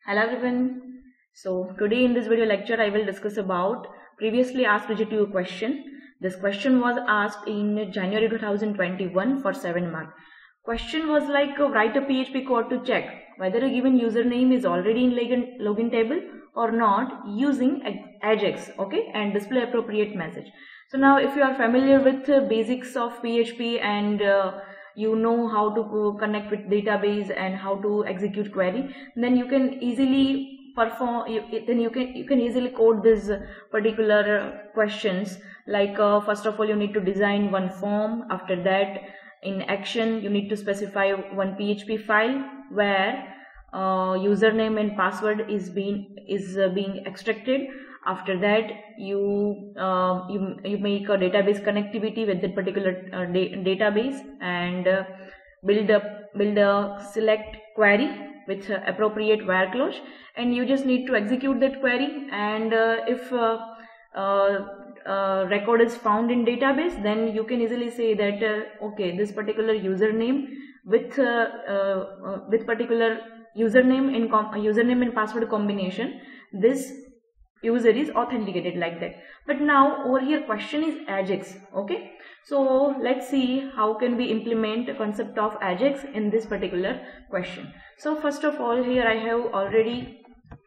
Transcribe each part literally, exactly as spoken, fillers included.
Hello everyone. So today in this video lecture I will discuss about previously asked G T U question. This question was asked in January two thousand twenty-one for seven marks. Question was like uh, write a P H P code to check whether a given username is already in login, login table or not using Ajax, okay, and display appropriate message. So now if you are familiar with uh, basics of P H P and uh, you know how to connect with database and how to execute query, then you can easily perform you, then you can you can easily code these particular questions. Like uh, first of all you need to design one form. After that, in action you need to specify one P H P file where uh, username and password is being is uh, being extracted. After that, you uh, you you make a database connectivity with that particular uh, da database and uh, build a build a select query with uh, appropriate where clause, and you just need to execute that query. And uh, if uh, uh, uh, record is found in database, then you can easily say that uh, okay, this particular username with uh, uh, uh, with particular username in com username and password combination, this user is authenticated, like that. But now over here question is Ajax, okay. So let's see how can we implement the concept of Ajax in this particular question. So first of all, here I have already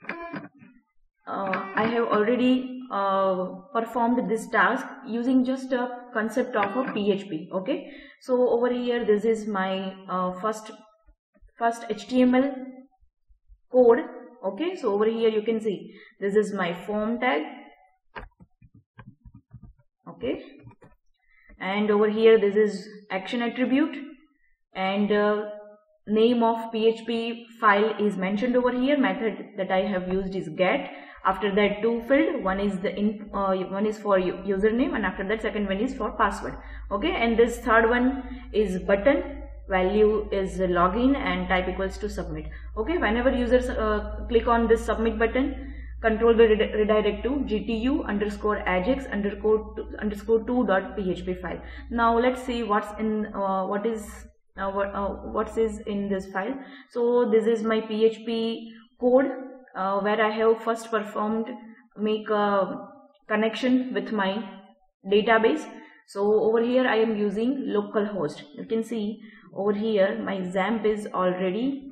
uh, I have already uh, performed this task using just a concept of a P H P, okay. So over here this is my uh, first first H T M L code. Okay, so over here you can see this is my form tag, okay, and over here this is action attribute, and uh, name of P H P file is mentioned over here. Method that I have used is get. After that, two field, one is the in uh, one is for username, and after that second one is for password, okay. And this third one is button, value is login, and type equals to submit, okay. Whenever users uh, click on this submit button, control will re redirect to gtu underscore ajax underscore underscore two dot php file. Now let's see what's in uh, what is uh, what uh, what is in this file. So this is my P H P code uh, where I have first performed make a connection with my database. So over here I am using localhost. You can see over here my XAMPP is already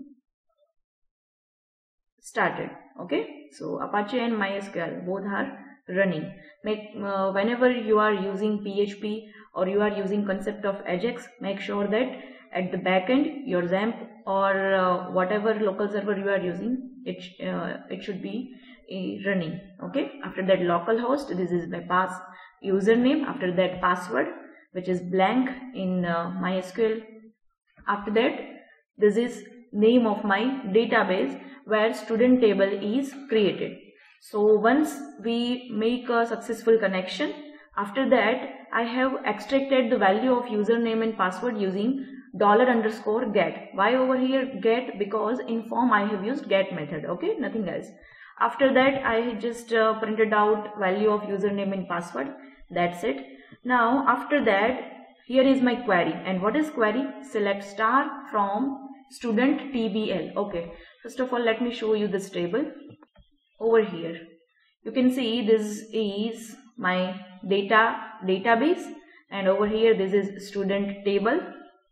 started, okay. So Apache and MySQL both are running. Make uh, whenever you are using P H P or you are using concept of Ajax, make sure that at the backend your XAMPP or uh, whatever local server you are using, it uh, it should be uh, running, okay. After that, localhost, this is my pass username. After that, password, which is blank in uh, MySQL. After that, this is name of my database where student table is created. So once we make a successful connection, after that I have extracted the value of username and password using dollar underscore get. Why over here get? Because in form I have used get method, okay, nothing else. After that I just uh, printed out value of username and password. That's it. Now after that, here is my query. And what is query? Select star from student T B L. Okay. First of all, let me show you this table. Over here, you can see this is my data database, and over here this is student table.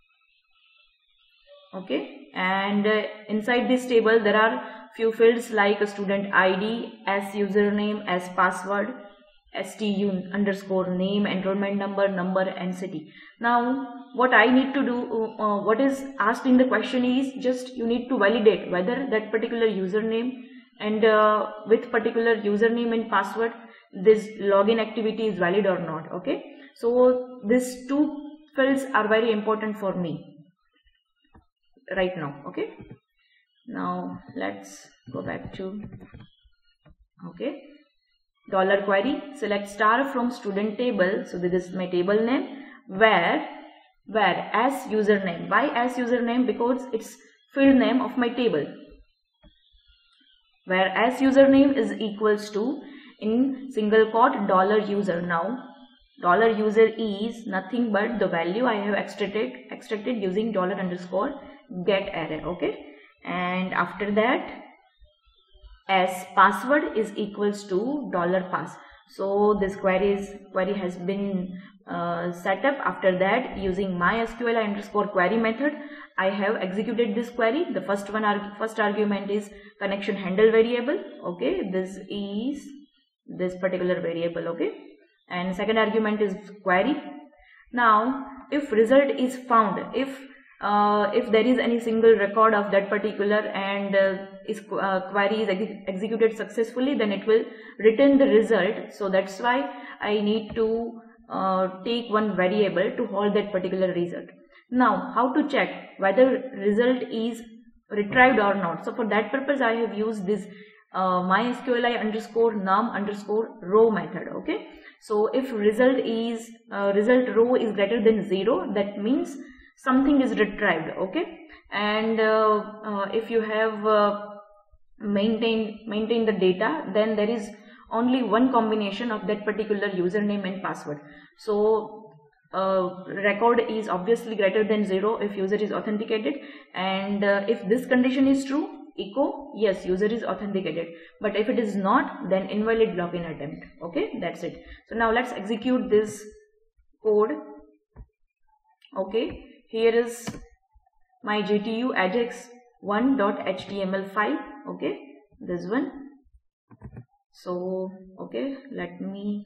Okay. And uh, inside this table there are few fields like a student I D, as username, as password, stu underscore name, enrollment number, number, and city. Now what I need to do, uh, what is asked in the question is just you need to validate whether that particular username and uh, with particular username and password this login activity is valid or not, okay. So these two fields are very important for me right now, okay. Now let's go back to, okay, dollar query, select star from student table. So this is my table name, where where as username. Why as username? Because it's field name of my table, where as username is equals to, in single quote, dollar user. Now dollar user is nothing but the value I have extracted extracted using dollar underscore get array, okay. And after that as password is equals to dollar pass. So this query is query has been uh, set up. After that, using MySQL underscore query method, I have executed this query. The first one arg first argument is connection handle variable. Okay, this is this particular variable. Okay, and second argument is query. Now, if result is found, if uh, if there is any single record of that particular and uh, is uh, query is ex executed successfully, then it will return the result. So that's why I need to uh, take one variable to hold that particular result. Now, how to check whether result is retrieved or not? So for that purpose, I have used this uh, MySQLi underscore num underscore row method. Okay. So if result is uh, result row is greater than zero, that means something is retrieved. Okay. And uh, uh, if you have uh, maintained maintained the data, then there is only one combination of that particular username and password. So uh, record is obviously greater than zero if user is authenticated, and uh, if this condition is true, echo yes, user is authenticated. But if it is not, then invalid login attempt. Okay, that's it. So now let's execute this code. Okay, here is my G T U ajax one dot H T M L file. Okay, this one. So okay, let me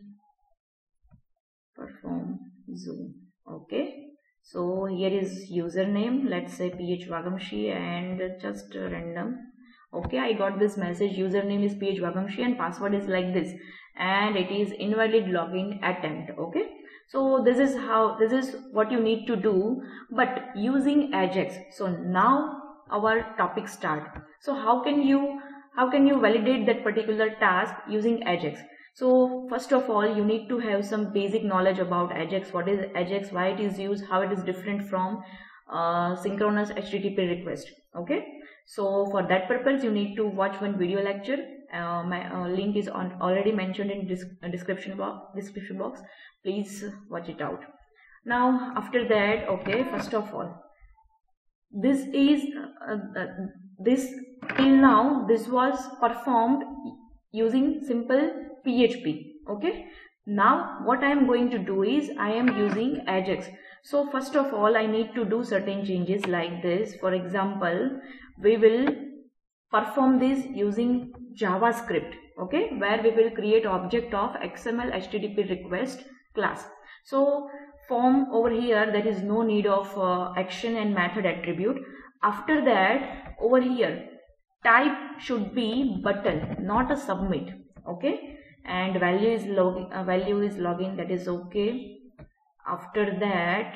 perform zoom. Okay, so here is username, let's say phvagamshi, and just random. Okay, I got this message, username is phvagamshi and password is like this, and it is invalid login attempt. Okay, so this is how this is what you need to do, but using Ajax. So now our topic start. So how can you how can you validate that particular task using Ajax? So first of all, you need to have some basic knowledge about Ajax. What is Ajax, why it is used, how it is different from uh, synchronous H T T P request. Okay, so for that purpose you need to watch one video lecture. Uh, my uh, link is on already mentioned in this uh, description box description box. Please watch it out. Now after that, okay, first of all, this is uh, uh, this till now this was performed using simple P H P. Okay, now what I am going to do is I am using Ajax. So first of all, I need to do certain changes like this. For example, we will perform this using JavaScript. Okay, where we will create object of X M L H T T P request class. So form over here, there is no need of uh, action and method attribute. After that, over here, type should be button, not a submit. Okay, and value is login, uh, value is login, that is okay. After that,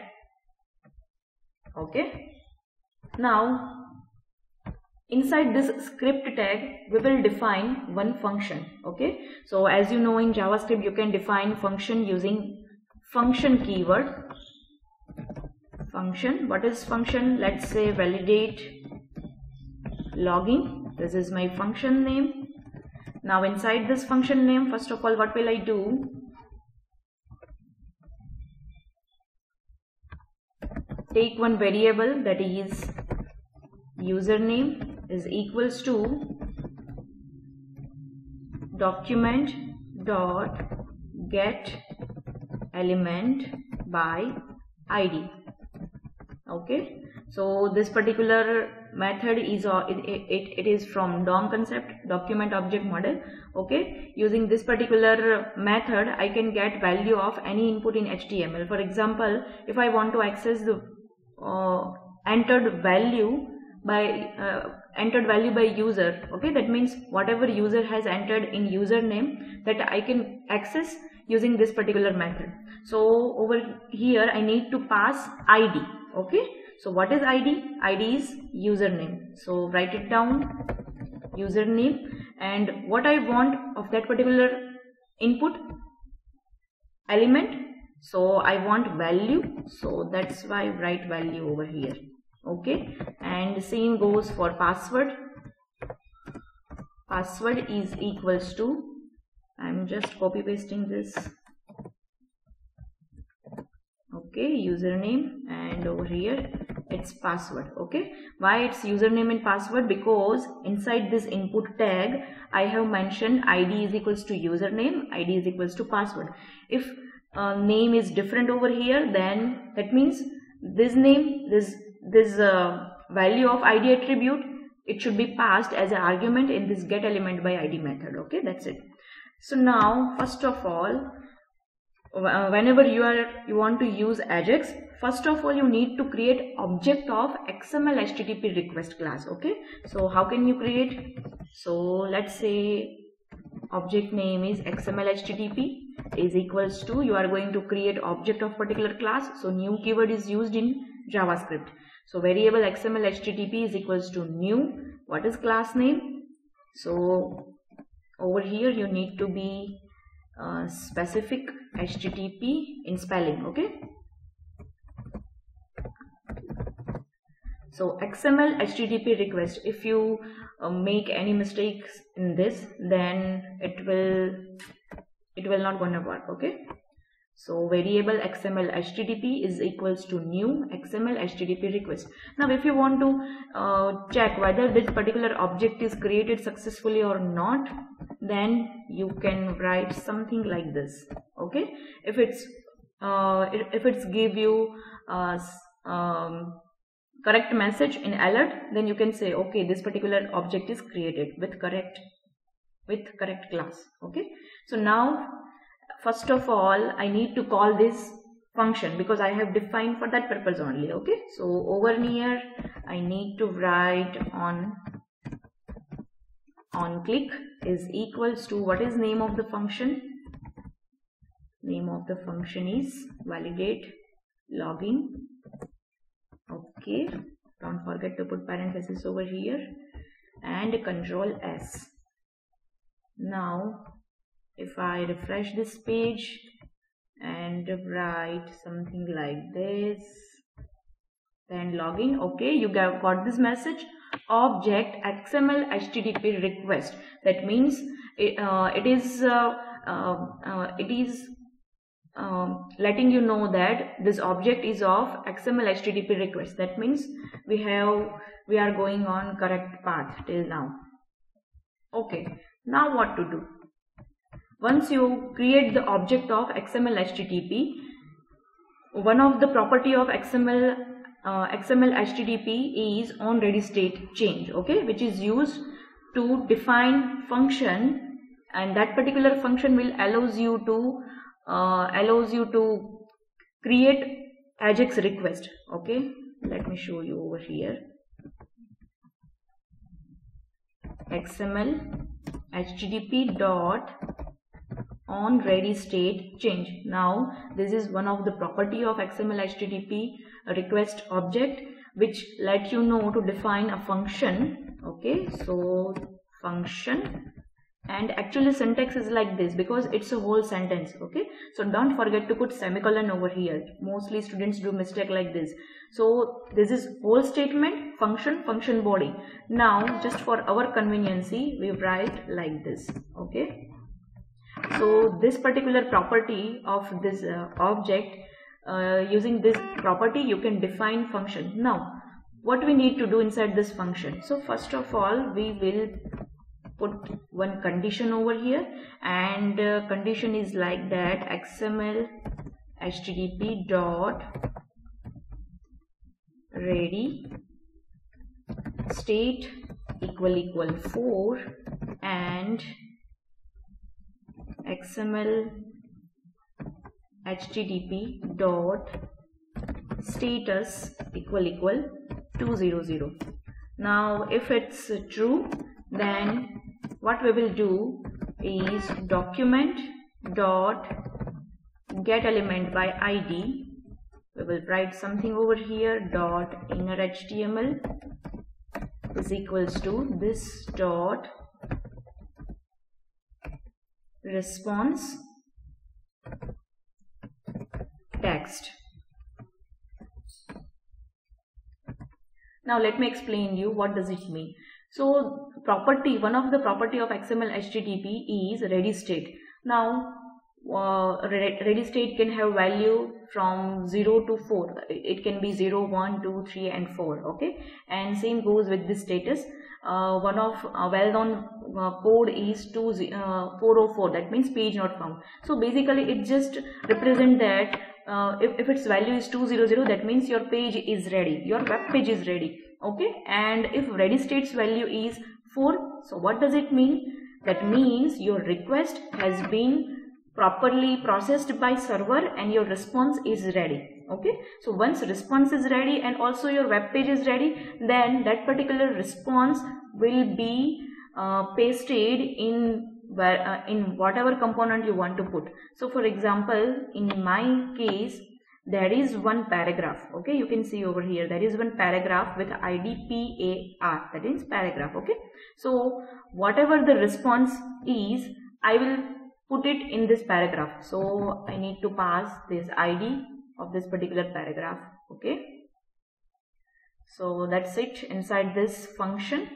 okay, now inside this script tag we will define one function. Okay, so as you know, in JavaScript you can define function using function keyword. Function, what is function? Let's say validate login. This is my function name. Now inside this function name, first of all, what will I do? Take one variable, that is username is equals to document dot get element by I D. Okay, so this particular method is uh, it, it, it is from D O M concept, document object model. Okay, using this particular method I can get value of any input in H T M L. For example, if I want to access the uh, entered value by uh, entered value by user, okay, that means whatever user has entered in username, that I can access using this particular method. So over here I need to pass I D. Okay, so what is I D? I D is username. So write it down, username, and what I want of that particular input element. So I want value, so that's why I write value over here. Okay, and same goes for password. Password is equals to, I'm just copy pasting this. Okay, username, and over here its password. Okay, why it's username and password? Because inside this input tag I have mentioned id is equals to username, id is equals to password. If uh, name is different over here, then that means this name, this this uh, value of id attribute, it should be passed as an argument in this get element by id method. Okay, that's it. So now first of all, uh, whenever you are you want to use Ajax, first of all you need to create object of X M L H T T P request class. Okay, so how can you create? So let's say object name is X M L H T T P is equals to, you are going to create object of particular class. So new keyword is used in JavaScript. So variable X M L H T T P is equals to new. What is class name? So over here you need to be uh, specific H T T P in spelling. Okay, so X M L H T T P request, if you uh, make any mistakes in this, then it will it will not gonna work. Okay, so variable X M L H T T P is equals to new X M L H T T P request. Now if you want to uh, check whether this particular object is created successfully or not, then you can write something like this. Okay, if it's uh, if it's give you uh, um, correct message in alert, then you can say okay, this particular object is created with correct with correct class. Okay, so now first of all I need to call this function because I have defined for that purpose only. Okay, so over here I need to write on on click is equals to, what is name of the function? Name of the function is validate login. Okay, don't forget to put parenthesis over here and control S. Now if I refresh this page and write something like this, then login. Okay, you got this message, object X M L H T T P request. That means it, uh, it is uh, uh, uh, it is um, letting you know that this object is of X M L H T T P request. That means we have we are going on correct path till now. Okay, now what to do? Once you create the object of X M L H T T P, one of the property of X M L uh, X M L H T T P is on ready state change. Okay, which is used to define function, and that particular function will allows you to uh, allows you to create Ajax request. Okay, let me show you over here. X M L H T T P dot on ready state change. Now this is one of the property of X M L H T T P request object, which let you know to define a function. Okay, so function, and actually syntax is like this because it's a whole sentence. Okay, so don't forget to put semicolon over here. Mostly students do mistake like this. So this is whole statement, function, function body. Now just for our conveniency we write like this. Okay, so this particular property of this uh, object, uh, using this property you can define function. Now what we need to do inside this function? So first of all we will put one condition over here, and uh, condition is like that: X M L H T T P dot ready state equal equal four, and X M L H T T P dot status equal equal two hundred. Now if it's true, then what we will do is document dot get element by I D. We will write something over here, dot inner H T M L is equals to this dot response text. Now let me explain you what does it mean. So property, one of the property of X M L H T T P is ready state. Now uh, ready state can have value from zero to four. It can be zero, one, two, three and four. Okay, and same goes with this status. Uh, one of uh, well-known uh, code is two, uh, four oh four, that means page not found. So basically it just represent that uh, if, if its value is two hundred, that means your page is ready, your web page is ready. Okay, and if ready state's value is four, so what does it mean? That means your request has been properly processed by server and your response is ready. Okay, so once response is ready and also your web page is ready, then that particular response will be uh, pasted in where uh, in whatever component you want to put. So for example, in my case, there is one paragraph. Okay, you can see over here there is one paragraph with I D P A R, that is paragraph. Okay, so whatever the response is, I will put it in this paragraph. So I need to pass this I D of this particular paragraph. Okay, so that's it inside this function.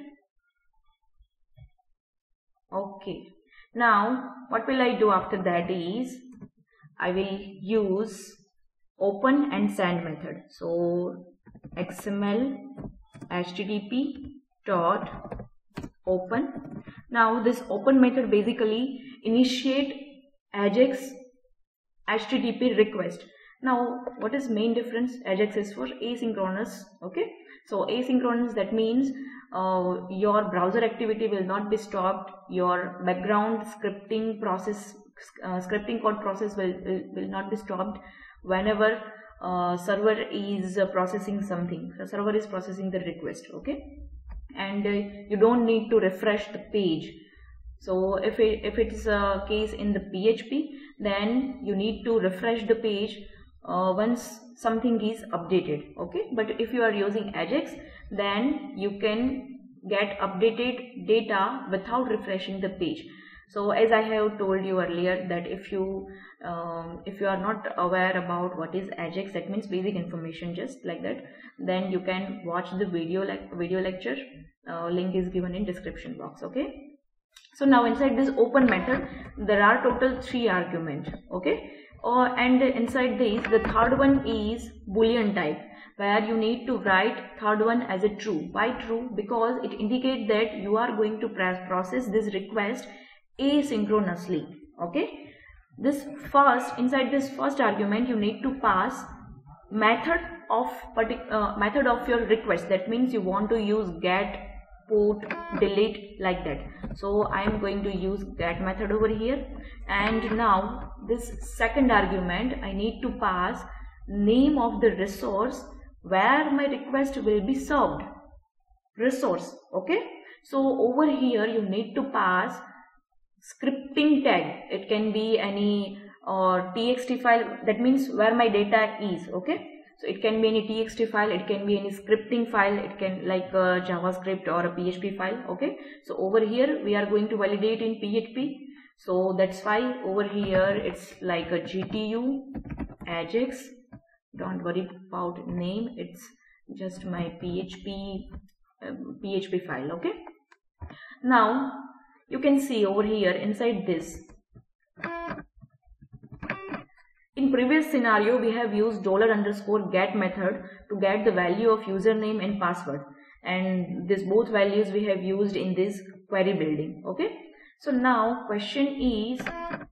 Okay, now what will I do after that is I will use open and send method. So X M L H T T P dot open. Now this open method basically initiate Ajax H T T P request. Now what is main difference? Ajax is for asynchronous. Okay, so asynchronous, that means uh, your browser activity will not be stopped, your background scripting process uh, scripting code process will, will, will not be stopped whenever uh, server is uh, processing something. The server is processing the request. Okay, and uh, you don't need to refresh the page. So if it, if it's a case in the P H P, then you need to refresh the page uh, once something is updated. Okay, but if you are using Ajax, then you can get updated data without refreshing the page. So as I have told you earlier that if you um, if you are not aware about what is Ajax, that means basic information just like that, then you can watch the video like video lecture. Uh, link is given in description box. Okay, so now inside this open method there are total three arguments. Okay, uh, and inside this the third one is boolean type, where you need to write third one as a true. Why true? Because it indicates that you are going to process this request asynchronously. Okay, this first inside this first argument you need to pass method of uh, method of your request. That means you want to use get, put, delete, like that. So I am going to use get method over here. And now this second argument I need to pass name of the resource where my request will be served. Resource. Okay, so over here you need to pass scripting tag. It can be any uh, txt file, that means where my data is. Okay, so it can be any txt file, it can be any scripting file, it can like a JavaScript or a P H P file. Okay, so over here we are going to validate in P H P, so that's why over here it's like a G T U Ajax. Don't worry about name, it's just my P H P um, P H P file. Okay, now you can see over here inside this, in previous scenario we have used dollar underscore get method to get the value of username and password, and this both values we have used in this query building. Okay, so now question is,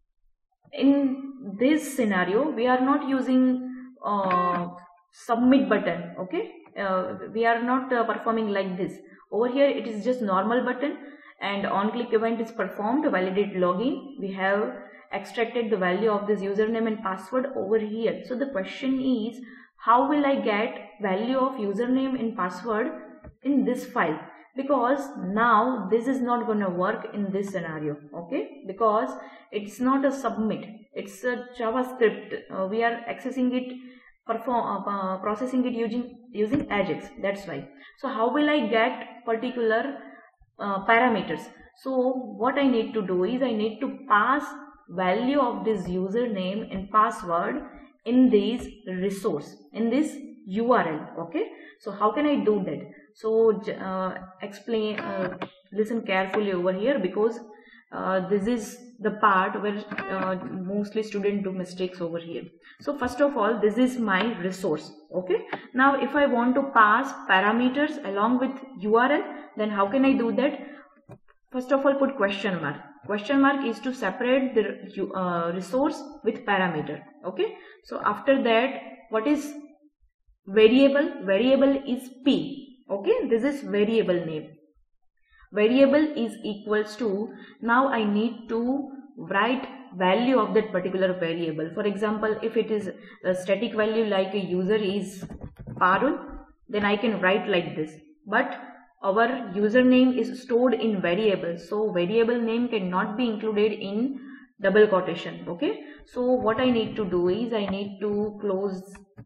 in this scenario we are not using uh, submit button. Okay, uh, we are not uh, performing like this. Over here it is just normal button, and on click event is performed to validate login. We have extracted the value of this username and password over here. So the question is, how will I get value of username and password in this file? Because now this is not going to work in this scenario. Okay, because it's not a submit, it's a JavaScript. Uh, we are accessing it, perform uh, processing it using using Ajax. That's why. So how will I get particular Uh, parameters? So what I need to do is I need to pass value of this username and password in this resource, in this U R L. Okay, so how can I do that? So uh, explain uh, listen carefully over here, because uh, this is the part where uh, mostly students do mistakes over here. So first of all, this is my resource. Okay, now if I want to pass parameters along with U R L, then how can I do that? First of all, put question mark. Question mark is to separate the uh, resource with parameter. Okay, so after that, what is variable? Variable is P. Okay, this is variable name. Variable is equals to, now I need to write value of that particular variable. For example, if it is a static value like a user is Parul, then I can write like this. But our username is stored in variable, so variable name cannot be included in double quotation. Okay, so what I need to do is I need to close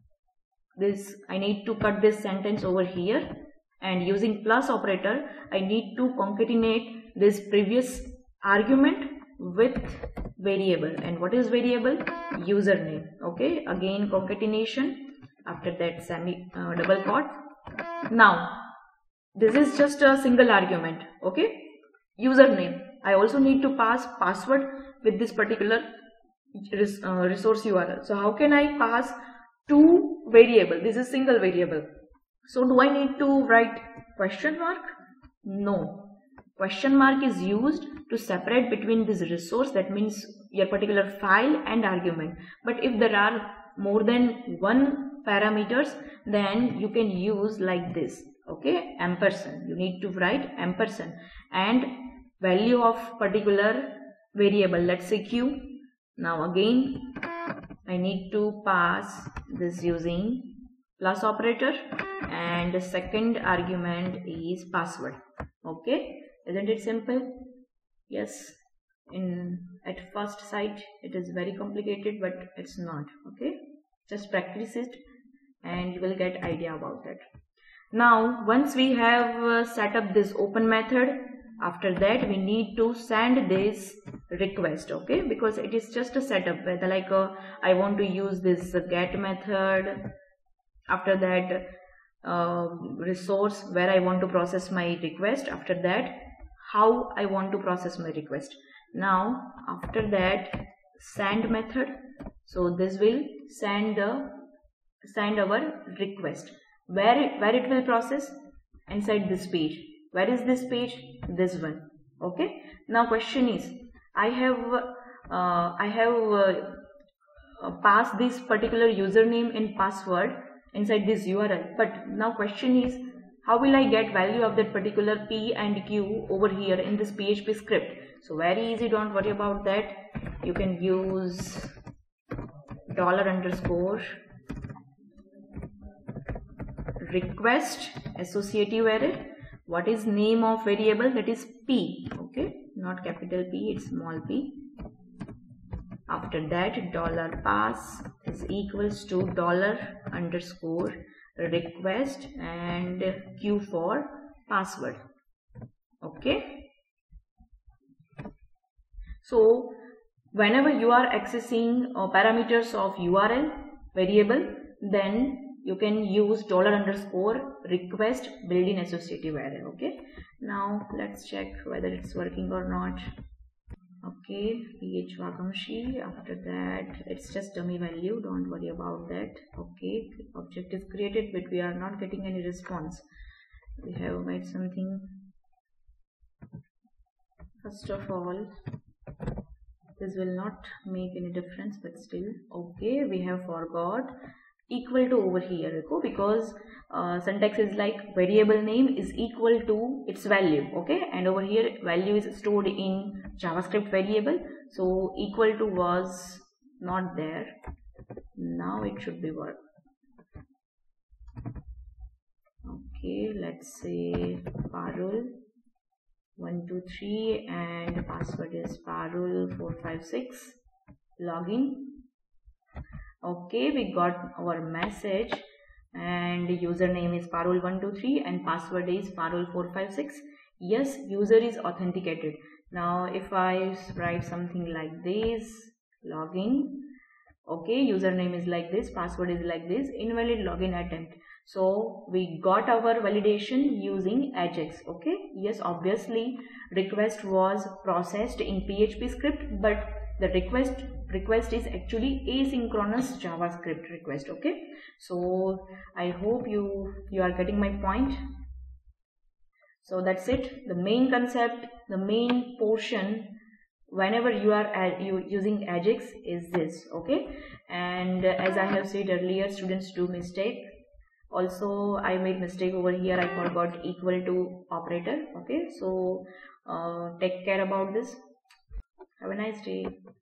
this, I need to cut this sentence over here, and using plus operator I need to concatenate this previous argument with variable. And what is variable? Username. Okay, again concatenation, after that semi uh, double quote. Now this is just a single argument. Okay, username. I also need to pass password with this particular res uh, resource U R L. So how can I pass two variable? This is single variable. So do I need to write question mark? No. Question mark is used to separate between this resource, that means your particular file, and argument. But if there are more than one parameters, then you can use like this. Okay, ampersand. You need to write ampersand and value of particular variable. Let's say Q. Now again I need to pass this using plus operator, and the second argument is password. Okay, isn't it simple? Yes, in at first sight it is very complicated, but it's not. Okay, just practice it and you will get idea about that. Now once we have uh, set up this open method, after that we need to send this request. Okay, because it is just a setup, whether like uh, I want to use this uh, get method, after that uh, resource where I want to process my request, after that how I want to process my request. Now after that send method, so this will send the send our request. Where it, where it will process? Inside this page. Where is this page? This one. Okay, now question is, I have uh, I have uh, uh, passed this particular username and password inside this U R L, but now question is, how will I get value of that particular P and Q over here in this P H P script? So very easy, don't worry about that. You can use dollar underscore request associative array. What is name of variable? That is P. Okay, not capital P, it's small p. After that dollar pass is equals to dollar underscore request and Q for password. Okay, so whenever you are accessing uh, parameters of U R L variable, then you can use dollar underscore request built-in associative array. Okay, now let's check whether it's working or not. Okay, ph vakamshi. After that it's just dummy value, don't worry about that. Okay, object is created, but we are not getting any response. We have made something. First of all, this will not make any difference, but still. Okay, we have forgot equal to over here, because uh, syntax is like variable name is equal to its value. Okay, and over here value is stored in JavaScript variable, so equal to was not there. Now it should be work. Okay, let's say Parul one two three and password is Parul four five six. Login. Okay, we got our message and username is Parul one two three and password is Parul four five six. Yes, user is authenticated. Now if I write something like this, login. Okay, username is like this, password is like this, invalid login attempt. So we got our validation using Ajax. Okay, yes, obviously request was processed in P H P script, but the request request is actually asynchronous JavaScript request. Okay, so I hope you you are getting my point. So that's it. The main concept, the main portion whenever you are uh, you using Ajax is this. Okay, and uh, as I have said earlier, students do mistake. Also I made mistake over here, I forgot equal to operator. Okay, so uh, take care about this. Have a nice day.